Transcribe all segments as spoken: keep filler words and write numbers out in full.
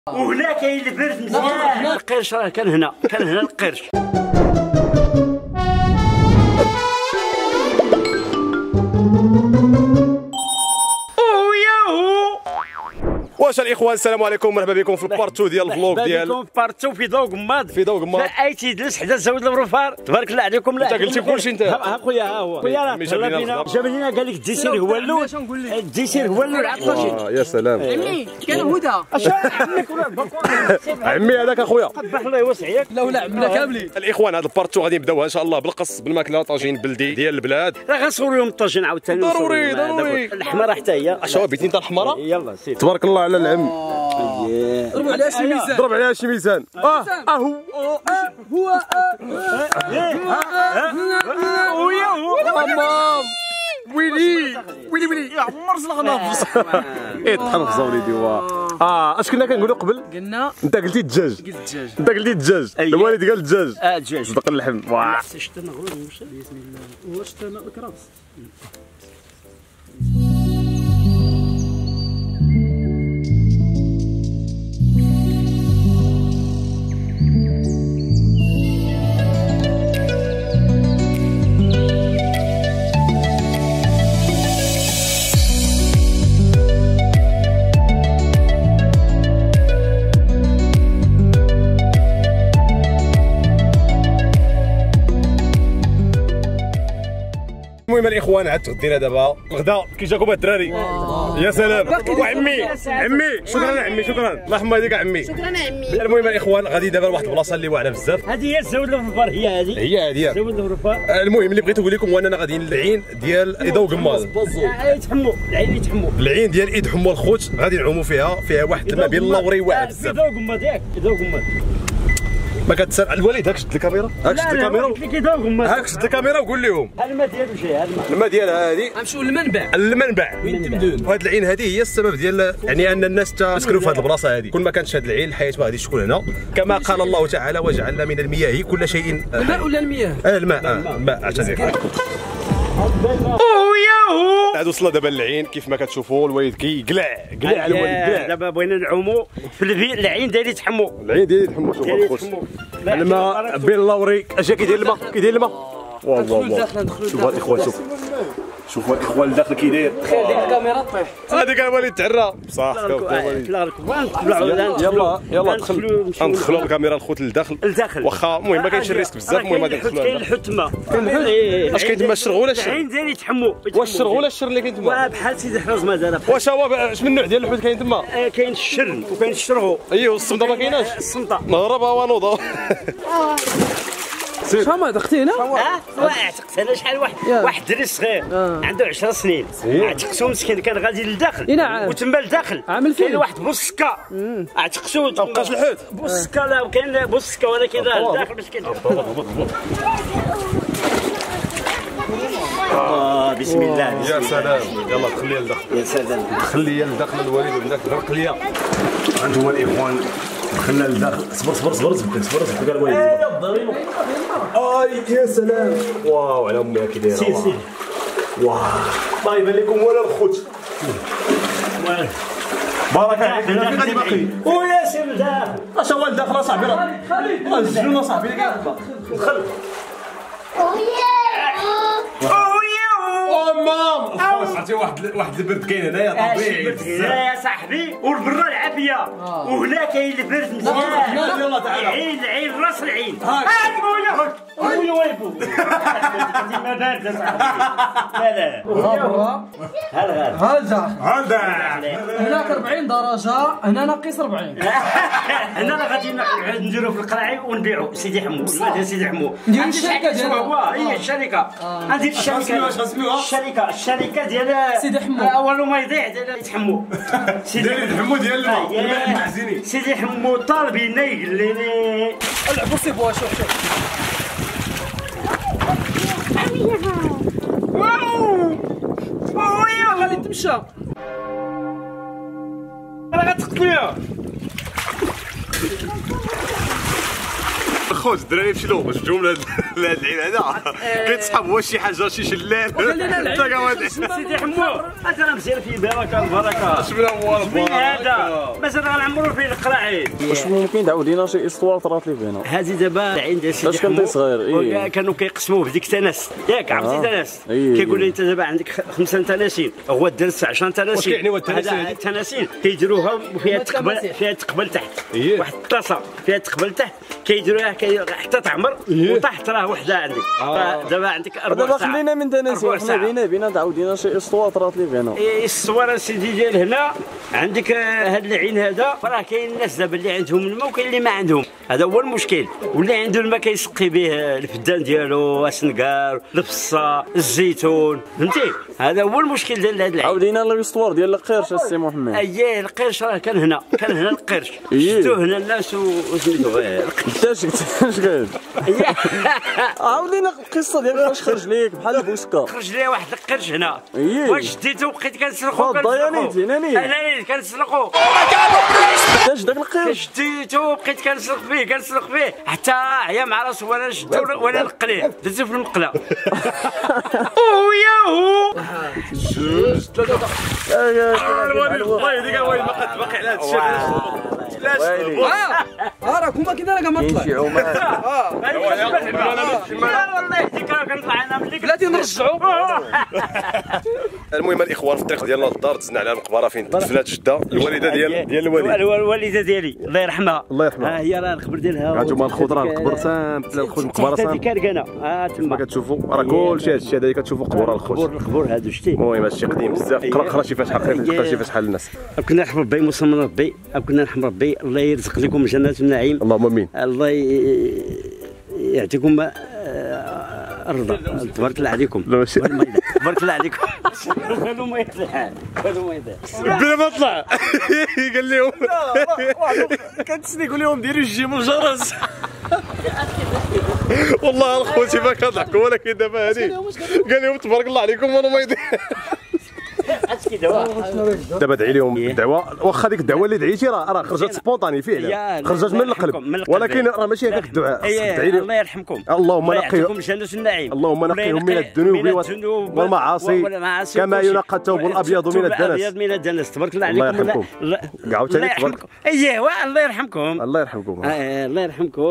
وهنا كاين البرد مزيان. القرش راه كان هنا، كان هنا القرش. واش الاخوان السلام عليكم، مرحبا بكم في البارت اثنين ديال الفلوق ديال بكم في بارت اثنين في ضوء قماض في ضوء قماض اي تيدلس حدا زود البروفار. تبارك الله عليكم. لا انت قلتي كلشي انت. ها خويا ها هو خويا راه جاب لينا قال لك الديسير هو الاول، الديسير هو الاول عطاشي. اه يا سلام عمي كان هدى اش عمك ولا باكور عمي هذاك اخويا قبح الله يوسع ياك. لا ولا عمنا كاملين. الاخوان هذا البارت اثنين غادي نبداوها ان شاء الله بالقص بالماكله طاجين بلدي ديال البلاد. راه غنصوروا لهم الطاجين عاوتاني. ضروري ضروري. الحمراء حتى هي. اشوا بيتي انت الحمراء. يلا سير تبارك الله على العم. ضربوا عليها شي ميزان. ضرب عليها شي ميزان. اه اه هو هو ويا هو مام ويلي ويلي ويلي يا عمر زلغنا ايه تحنفظ وليدي. اه اش كنا كنقولوا قبل؟ قلنا انت قلتي الدجاج. قلت الدجاج. انت قلتي الدجاج. الوالد قال الدجاج. اه دجاج صدق اللحم. واه شفت انا غير بسم الله. واش انا الكراس المهم الاخوان عاد تغدينا دابا غدا كي جاكم الدراري. يا سلام وعمي عمي شكرا عمي شكرا الله يحفظ يديك عمي. شكرا عمي. المهم الاخوان غادي دابا لواحد البلاصه اللي واعره بزاف. هذه هي الزود الفرفار. هي هذه هي هذه زود الفرفار. المهم اللي بغيت نقول لكم هو اننا غاديين للعين ديال ايدا وقماض. يتحموا العين يتحموا العين ديال ايد حمو الخوت غادي نعوموا فيها. فيها واحد الماء بين اللوري واعر بزاف. ايدا وقماض ياك ايدا وقماض. ما كتسال الوالد هاك شد الكاميرا هاك شد الكاميرا ايدا وقماض. هاك شد الكاميرا وقول لهم الماء ديالو جاي. هذا الماء الماء ديالها هذه غنمشيو للمنبع المنبع وين تمدون. وهاد العين هذه هي السبب ديال يعني ان الناس تسكنوا في هذه البلاصه هذه. كون ما كانتش هاد العين الحياه ما غاديش تكون هنا. كما قال الله تعالى وجعلنا من المياه كل شيء. الماء ولا المياه؟ اه الماء اه الماء اعتذر. عاد وصلنا دابا للعين كيف ما كتشوفوا الوالد كيقلع قلع على الوالد قلع. دابا بغينا نعوموا في العين داير يتحموا. العين ديالي يتحموا. شوف الخوت الماء بين اللوري اش كيدير الماء كيدير الماء. واه واه شوفوا الاخوان شوف شوفوا الاخوان الداخل كي داير. تخيل ديك الكاميرا طيح. هذيك الوالد تعرى بصح. يلا يلا دخل ندخلوا الكاميرا الخوت للداخل لداخل. واخا المهم ما كاينش الريسك بزاف. المهم غادي ندخلوا كاين الحوت تما. اش كاين تما الشر ولا الشر؟ العين داير يتحموا. واش الشر ولا الشر اللي كاين تما؟ بحال سيدي حفظ مازال. واش هو اش من نوع ديال الحوت كاين تما؟ كاين الشر وكاين الشرغو. ايوا الصمده ما كايناش. الصمته نهربها ونوضه. شحال دقتي هنا؟ اه عتقت انا شحال واحد واحد دري صغير عنده عشر سنين عتقتو مسكين كان غادي للداخل نعم. وتما لداخل عامل فين؟ كاين واحد بوسكا عتقتو ما بقاش الحوت. بوسكا لا وكاين بوسكا ولكن راه لداخل مسكين. اه بسم الله. يا سلام يلا دخل لي لداخل. يا سلام دخل لي لداخل الوالد ولدك غرق ليا. انتم الاخوان دخلنا لداخل. صبر صبر صبر صبر صبر صبر قال الوالد. اي يا سلام واو على امي كي دايره. سير سير واو ما يبان لكم ولا الخوت. بارك عليك هنا غادي باقي. ويا سير لداخل. اش هو لداخل اصاحبي راه راه الزلون اصاحبي اللي كاين. دخل. مام خلاص عرفتي واحد واحد البرد كاين هنايا طبيعي بزاف. لا يا صاحبي والبرا العافيه وهنا كاين البرد مزيان. يلا تعال العين العين راس العين. هاك خويا خويا ويبو ما بارده صاحبي. لا لا برا ها الغار هذا هذا هناك أربعين درجة هنا ناقص أربعين. هنا راه غادي نديرو في القراعي ونبيعو سيدي حمو. الماء سيدي حمو نديرو الشركة ديالها. هي الشركه غندير الشركه الشركه الشركه ديال سيدي حمو. اول ما يضيع ديال يتحمو. ديال الحمو ديال الماء المعزيني. سيدي حمو طالبين يقليني. العبوا سيبوها شوف شوف. واو ويا غادي تمشى. راه غتقتلوها. خوت الدراري يمشي لهم شفتهم لهاد العين هذا كيتسحب واش شي حاجه شي شلال سيدي حمو انت راه مزيان فيه بركه البركه شفنا هو من هذا مثلا غنعمروا فيه القراعين. واش ممكن تعاود لينا شي اسطوار طرات لي فينا؟ هذه دابا عند سيدي فاش كنتي صغير ايه كانوا كيقسموه بديك التناس ياك عرفتي تناس كيقول لي انت دابا عندك خمسه تناسين هو درس عشرة تناسين. واش كيعني هو التناسين؟ هذا التناسين كيديروها وفيها تقبل فيها تقبل تحت واحد الطاسه فيها تقبل تحت كيديروها حتى تعمر وطاحت راه وحده عندك دابا عندك اربع دابا ساعات. خلينا من تناسين حنا بينا بينا تعاودينا شي اسطوار طرات لي فينا. الصور سيدي ديال هنا عندك هاد العين هذا راه كاين الناس دابا اللي عندهم الماء وكاين اللي ما عندهم هذا هو المشكل واللي عنده الماء كيسقي به الفدان ديالو السنكار الفصه الزيتون فهمتي هذا هو المشكل ديال هاد العين. عاودينا الاسطوار ديال القرش السي محمد. اييه القرش راه كان هنا كان هنا القرش شفتوه هنا الناس وسميتو انت اش قال عاودينا القصه ديال فاش خرج ليك بحال البوسكه خرج لي واحد القرش هنا واش شديته وبقيت كنسلخو كنسلخو انا كنسلخو اش داك القرش شديته وبقيت كنسلخ فيه كنسلخ فيه حتى عيا مع راسو وانا شدو وانا نقليه درتو في المقله وياهو جوج ثلاثه الوالد الله يهديك الوالد باقي على هذا الشيء علاش اه راك هما كي داير ما طلع شي عمال والله يهديك راه كنطلع انا ملي بلاتي نرجعوا. المهم الاخوان في الطريق ديالنا للدار دزنا على المقبره فين دفنات جده الوالده ديال ديال الوالد الوالده ديالي الله يرحمها الله يرحمها. ها هي راه القبر ديالها هانتوما الخضره القبر سامبل الخوت المقبره هذه سامبل كاركانه ها تما كتشوفوا راه كلشي هذا الشيء هذا كتشوفوا قبور الخوت القبور القبور هادو شتي. المهم هادشي قديم بزاف قرا قرا شي فاتحه قرا شي فاتحه للناس. كنا نرحم ربي مصمم ربي كنا نرحم ربي الله يرزق لكم جنات النعيم اللهم امين. الله يعطيكم الرضا تبارك الله عليكم تبارك الله عليكم هادو ما يطلع هادو ما يطلع بلا ما طلع قال لهم كنتسني يقول لهم ديروا الجيم والجرس والله الخوتي ما كنضحكوا ولكن دابا هادي قال لهم تبارك الله عليكم وانا ما يدير دابا ادعي لهم الدعوه واخا ديك الدعوه اللي دعيتي راه راه خرجت سبونطاني فعلا خرجت من القلب ولكن راه ماشي هذاك الدعاء ادعي لهم الله يرحمكم اللهم نقيهم جنة النعيم اللهم نقيهم من الذنوب والمعاصي كما ينقى الثوب الابيض من الدنس الابيض من الدنس تبارك الله عليكم. الله يرحمكم عاوتاني تبارك ايوا الله يرحمكم الله يرحمكم الله يرحمكم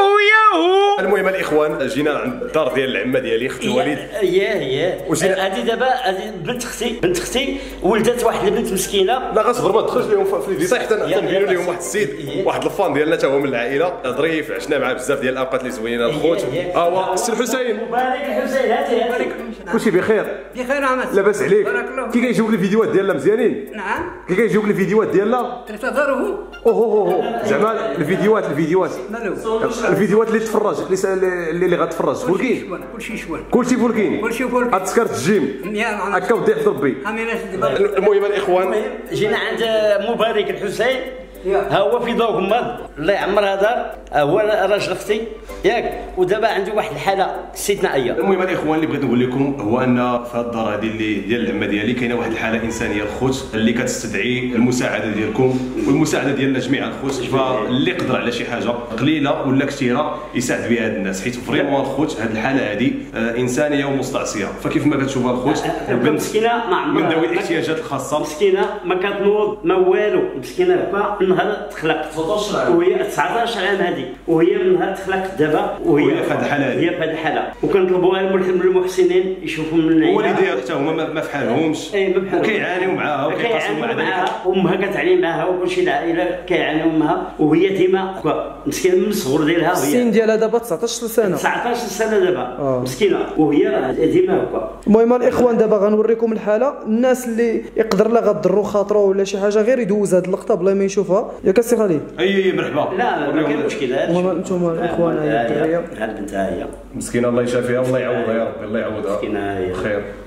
وياهو. المهم الاخوان جينا عند الدار ديال العمه ديالي اخت الوالد اييه اييه هذه دابا هذه بنت اختي بنت اختي ولدت واحد البنت مسكينه لا غصبر ما تدخلش لهم في الفيديو حتى نديروا لهم واحد السيد واحد الفان ديالنا حتى هو من العائله ظريف عشنا معاه بزاف ديال الاوقات اللي زوينه الخوت ها هو السي الحسين مبارك الحسين هاتي هاتي كلشي بخير بخير عمت لاباس عليك كي كيجيوك الفيديوهات ديالنا مزيانين نعم كي كيجيوك الفيديوهات ديالنا تنتظره اوه اوه زعما الفيديوهات الفيديوهات الفيديوهات اللي تفرج اللي اللي غتفرج فولكين كلشي شوال كلشي فولكين كلشي فولكين تذكرت الجيم هكا ودي حفظ ربي. المهم الاخوان جينا عند مبارك الحسين ها هو في ضوء غماض الله يعمر هذا هو راجل اختي ياك ودابا عنده واحد الحاله استثنائيه. المهم الاخوان اللي بغيت نقول لكم هو ان في هذه الدار هذه اللي ديال العمه ديالي كاينه واحد الحاله انسانيه الخوت اللي كتستدعي المساعده ديالكم والمساعده ديالنا جميعا الخوت فاللي قدر على شي حاجه قليله ولا كثيره يساعد بها هاد الناس حيت فريمون الخوت هذه الحاله هذه انسانيه ومستعصيه فكيف ما كتشوفوا الخوت البنت مسكينه ما عمرها من ذوي الاحتياجات الخاصه مسكينه ما كتنوض ما والو مسكينه هكا نهار تخلقت وهي تسعطاش عام هذه وهي من نهار تخلقت دابا وهي في هذه الحاله هي في هذه الحاله وكنطلبوها من المحسنين يشوفوا من العيله والديها حتى هما ما فحالهمش وكيعانيو معاها وكيقاسموا مع ذلك امها كتعاني معاها وكلشي العائله كيعانيو امها وهي ديما مسكينه من الصغر ديالها السن ديالها دابا تسعطاش سنه تسعطاش سنه دابا مسكينه وهي ديما هكا. المهم الاخوان دابا غنوريكم الحاله الناس اللي يقدر لا غضروا خاطره ولا شي حاجه غير يدوز هذه اللقطه بلا ما يشوفها ياك السي خالد. اي اي مرحبا لا ما كاين مشكل المهم انتم الاخوان هي الدريه هاد البنت هي مسكينه الله يشافيها والله يعوضها يا ربي الله يعوضها مسكينه هي خير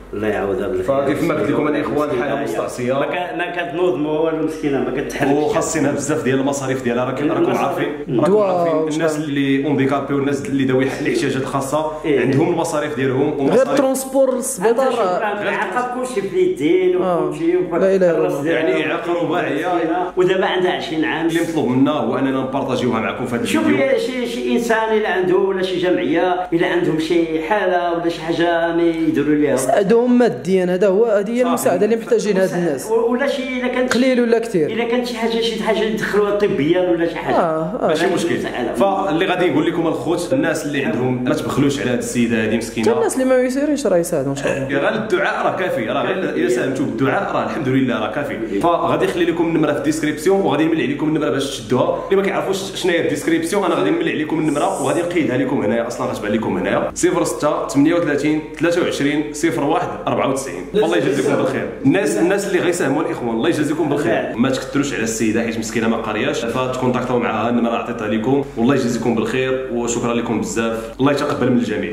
الله يعوضها بالخير. فكيف ما قلت لكم الاخوان حاله مستعصيه، ما كتنوض والو مسكينه ما كتحلش، وخاصينها بزاف ديال المصاريف ديالها. راكم راكم عارفين راكم عارفين الناس اللي اونديكابي والناس اللي ذوي الاحتياجات الخاصه عندهم المصاريف ديالهم، غير ترونسبور للسبيطار عقب كلشي في اليدين وكلشي لا اله الا الله. يعني اعاقه رباعيه، ودابا عندها عشرين عام. اللي مطلوب منا هو اننا نبارطاجيوها معكم في هذا شوف الفيديو. شي شي انسان الا عنده ولا شي جمعيه الا عندهم شي حاله ولا شي حاجه ما يديروا ليها، ساعدهم ماديا. هذا هو هذه هي المساعده اللي محتاجين هاد الناس، ولا شي الا كانت قليل ولا كثير، الا كانت شي حاجه شي حاجه يدخلوها طبيا ولا شي حاجه اه ماشي مشكل. فاللي غادي نقول لكم الخوت، الناس اللي عندهم ما تبخلوش على هذه السيده هذه مسكينه، حتى الناس اللي ما يسيرينش راه يساعدوا ان شاء الله. غير الدعاء راه كافي، راه غير الا ساهمتوا بالدعاء راه الحمد لله راه كافي. فغادي نخلي لكم النمره في الديسكريبسيون، وغادي نملي عليكم النمره باش تشدوها. اللي ما كيعرفوش شنو هي الديسكريبسيون انا غادي نملي عليكم النمره وغادي نقيدها لكم هنايا، اصلا غتبان لكم هنايا صفر ستة ثمانية وثلاثين ثلاثة وعشرين صفر واحد أربعة وتسعين. الله يجازيكم بالخير الناس الناس اللي غيساهموا الاخوان، الله يجازيكم بالخير. ما تكثروش على السيده حيت مسكينه ما قارياش، فتكونتاكتوا معها، النمره عطيتها لكم، والله يجازيكم بالخير وشكرا لكم بزاف، الله يتقبل من الجميع.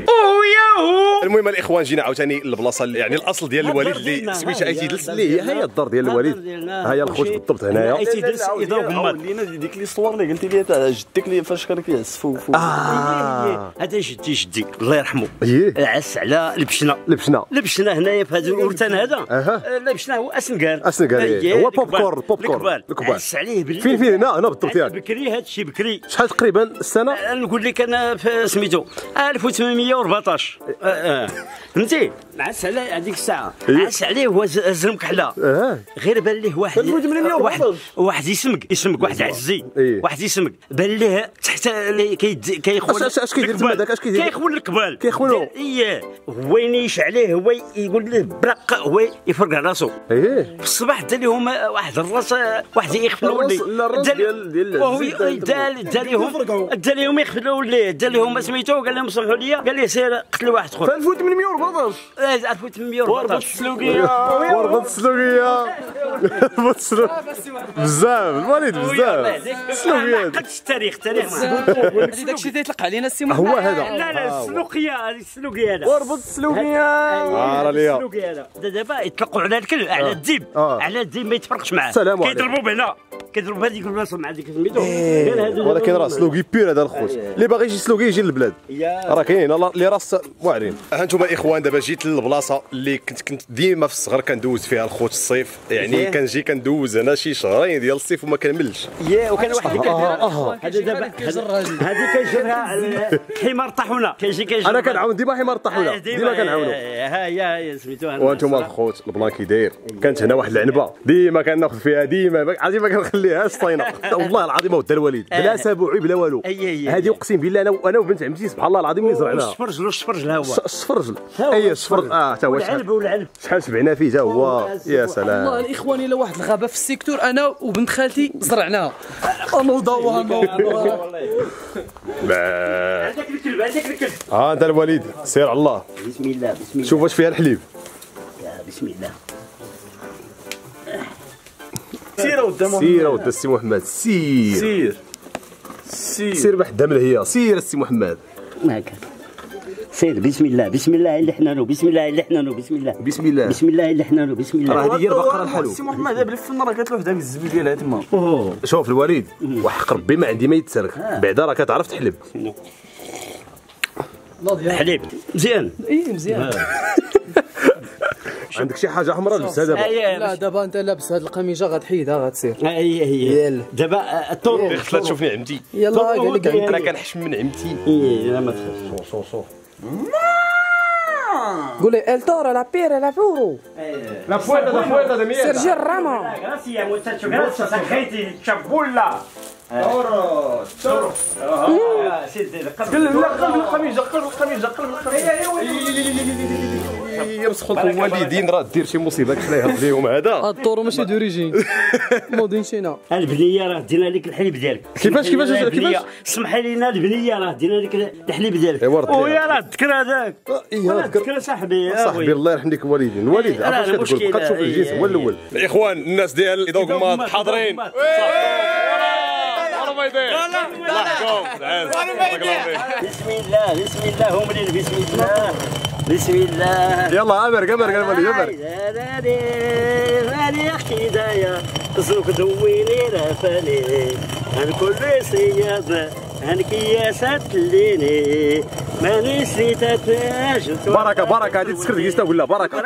المهم الاخوان جينا عاوتاني للبلاصه يعني الاصل ديال الوالد اللي سميتها ايتي دلس، اللي هي هي الدار ديال الوالد، ها هي الخوت بالضبط هنايا. ايتي دلس اذا قمر لينا ديك لي صور اللي قلتي لي تاع جدك اللي فاش كان كيعزفوا. اه هذا جدي جدي الله يرحمه عس على البشنه البشنه البشنه هنايا في هذا الورتان هذا. البشنه هو اسنكار اسنكار هو بوب كورن بوب كورن الكبار. عس عليه بالليل. فين فين هنا هنا بالضبط ياك بكري هذا الشيء بكري. شحال تقريبا السنه؟ نقول لك انا في سميتو ألف وثمانمائة وأربعطاش فهمتي. عس على هذيك الساعه عس عليه هو زرم كحله غير بان ليه واحد واحد واحد يسمك يسمك واحد عزي واحد يسمك بان ليه تحت كيخون. اش كيدير هذاك اش كيدير؟ كيخون القبال كيخونو اييه. هو ينيش عليه هو يقول له برق هو يفرق راسو. ايه في الصباح دار لهم واحد الراس واحد يخفلوا لي ديال ديال وهو دار دار لهم دار لهم يخفلوا ليه دار لهم سميتو قال لهم صلحوا لي قال لي سير قتل واحد اخر ألف وثمانمائة وأربعطاش ألف وثمانمائة وأربعطاش. وربط السلوقيه وربط السلوقيه وربط السلوقيه بزاف الوالد بزاف السلوقيه. ما عقدتش التاريخ التاريخ داك الشيء تيطلق علينا السي هو هذا. لا لا السلوقيه هذه السلوقيه هذا وربط السلوقيه. اه ليا السلوقيه هذا دابا يطلقوا على الكل على الديب على الديب ما يتفرقش معاه. كيضربوا بهنا كيضربوا هذيك البلاصه مع ديك سميتو. ولكن راه سلوقي بير هذا الخوت اللي باغي يجي سلوقي يجي للبلاد راه كاين اللي راس واعرين. ها انتم الاخوان دابا جيت للبلاصه اللي كنت كنت ديما في الصغر كندوز فيها الخوت الصيف، يعني كنجي كندوز انا شي شهرين ديال الصيف وما كنملش. يا وكان واحد اللي كيدير هذا دابا هذه كيجرها حمار طاحونه كيجي كيجر. انا كنعاون ديما حمار طاحونه ديما كنعاونو. ها هي سميتوها وانتم الخوت البلان كي داير. كانت هنا واحد العنبه ديما كناخذ فيها ديما عادي ما كنخليهاش طاينه والله العظيم ود الوالد بلا سبوعي بلا والو. هذه اقسم بالله انا انا وبنت عمتي سبحان الله العظيم اللي زرعناها. الشفرجل الشفرجل ها هو الشفرجل اي الشفرجل اه حتى هو العنب والعنب شحال شبعنا فيه حتى هو. يا سلام والله الاخوان الا واحد الغابه في السيكتور انا وبنت خالتي زرعناها نوضوها والله. لا هذاك الكلب هذاك الكلب ها انت الوليد سير على الله. بسم الله بسم الله. شوف واش فيها الحليب. بسم الله. سير قدام سير ود السي محمد سير سير سير سير بحدا من هي سير السي محمد. ما كان سير بسم الله بسم الله اللي حنا له بسم الله اللي حنا له بسم الله بسم الله بسم الله اللي حنا له بسم الله. راه هذه هي البقره الحلو. السي محمد هذا بالفن راه قالت له وحده من الزبيب ديالها تما. شوف الوليد وحق ربي ما عندي ما يتسرق بعدا راه كتعرف تحلب. حليب مزيان. اي مزيان. عندك شي حاجه حمراء لبسها دابا؟ لا دابا انت لابس هاد القميجه غتحيدها غتسير. هي هي دابا الطور خصها تشوفني عمتي. يلا قال لك انا كنحشم من عمتي. لا ما تخافش. شوف شوف قول لي ال تورو لا بيرا لا فورو لا فويتا لا فويتا de mierda. سيرجي الراما. Gracias muchacho, gracias a gente chabulla. تورو تورو قلب قلب القميجه قلب القميجه قلب القميجه. يمسخوا الوالدين راه دير شي مصيبه كحلاها بليهم هذا. هاد الطورو ماشي دوريجين مودين شينا. البنيه راه دينا لك الحليب ديالك. كيفاش كيفاش كيفاش سمح لينا البنيه راه دينا لك الحليب ديالك. ويا راه تذكر هذاك تذكر صاحبي صاحبي الله يرحم ليك الوالدين. الوالد عرفت اش كتقول بقى تشوف الجنس هو الاول. الاخوان الناس ديال اذا قماط حاضرين. ما يدير الله يحكم. بسم الله بسم الله هم بسم الله. بسم الله. يلا امر امر قال ولي امر. مالي حكايه زوك دويني رافاني عن كل سيادة عن كياسات الليني ماني سيتاتاج. بركه بركه هذه تسكر كيستا ولا بركه.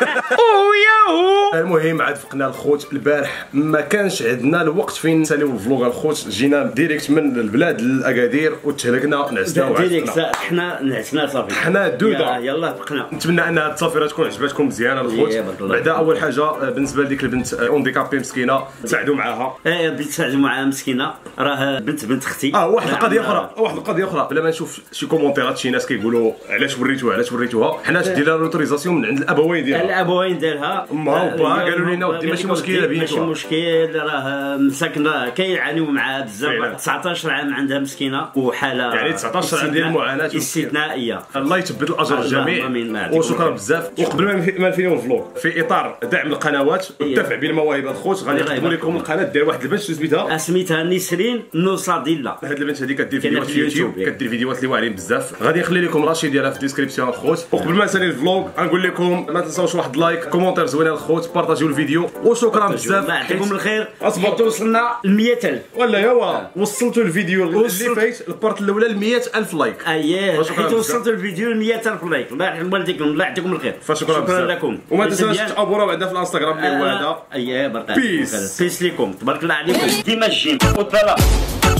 المهم عاد فقنا الخوت البارح ما كانش عندنا الوقت فين نساليو الفلوغ الخوت، جينا ديريكت من البلاد للاكادير وتهلكنا نعسنا ديريكت حنا نعسنا صافي حنا دوده. يلا فقنا. نتمنى ان هذه التصافيره تكون عجبتكم مزيانه الخوت. بعدا اول حاجه بالنسبه لديك البنت اونديكابي مسكينه تساعدوا معاها. ايه بديت تساعدوا معاها مسكينه راه بنت بنت اختي. اه واحد القضيه اخرى واحد القضيه اخرى بلا ما نشوف شي كومونتيرات شي ناس كيقولوا علاش وريتوها علاش وريتوها، حنا دينا لوتوريزاسيون من عند الابوين ديالها. الابوين ديالها امها وباها قالوا لنا ودي ماشي مشكله بيناتهم ماشي مشكل راه مساكن راه كيعانيو معاها بزاف. تسعطاش عام عندها مسكينه وحاله يعني تسعطاش عام ديال المعاناه استثنائيه. الله يثبت الاجر الجميع وشكرا بزاف. وقبل ما نفيو الفلوغ في اطار دعم القنوات والدفع بالمواهب الخوت غادي نقدموا لكم القناه ديال واحد البنت سميتها سميتها نسرين نوصاديلا. هاد البنت هذه كدير فيديوهات في اليوتيوب كدير فيديوهات اللي واعرين بزاف. غادي نخلي لكم راشي ديالها في الديسكريبسيون الخوت. وقبل ما نسالي الفلوغ غنقول لكم ما تنساوش واحد لايك كومونتير زوينه الخوت بارطاجيو الفيديو وشكرا بزاف. الله يعطيكم الخير. اصبر وصلنا ل مية ألف ولا يوا وصلتوا الفيديو اللي فايت البارت الاولى ل مية ألف لايك. اييه حيت وصلتوا الفيديو ل مية ألف لايك. الله يحفظ والديكم الله يعطيكم الخير. فشكرا شكرا لكم. وما تنساوش تابوناو بعدا في الانستغرام اللي هو هذا. اييه بركة بيس بيس لكم تبارك الله عليكم ديما الجيم والطلاق.